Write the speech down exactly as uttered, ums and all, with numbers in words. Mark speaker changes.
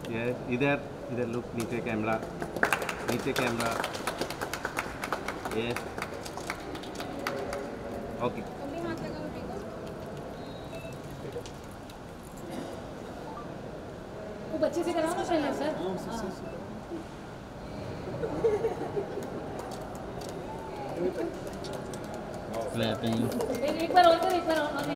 Speaker 1: Yes, इधर इधर look, नीचे कैमरा, नीचे कैमरा, यस, ओके।
Speaker 2: वो बच्चे से कराओ ना पहले सर।
Speaker 3: Clapping.
Speaker 2: एक बार और कर, एक बार और।